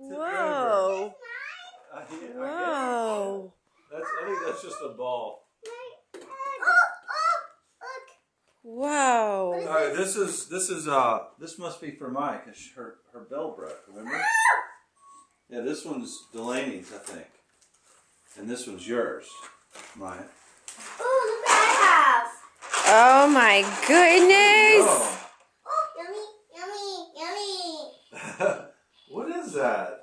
Whoa. Whoa. I think that's just a ball. Wow. All right, this must be for Maya because her bell broke. Remember? Yeah, this one's Delaney's, I think, and this one's yours, Maya. Oh, look what I have. Oh my goodness. Oh, yummy, yummy, yummy. What is that?